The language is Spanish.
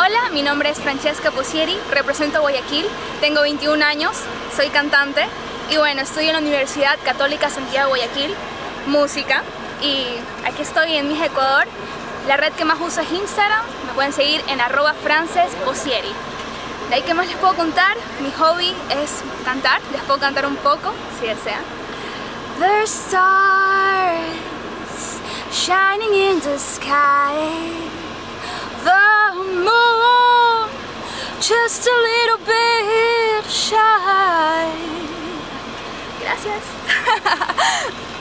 Hola, mi nombre es Francesca Posieri, represento Guayaquil, tengo 21 años, soy cantante y bueno, estudio en la Universidad Católica Santiago Guayaquil, música, y aquí estoy en Mija, Ecuador. La red que más uso es Instagram, me pueden seguir en @francesposieri. De ahí, ¿qué más les puedo contar? Mi hobby es cantar, les puedo cantar un poco, si desean. There's stars shining in the sky, the moon just a little bit shy. Gracias.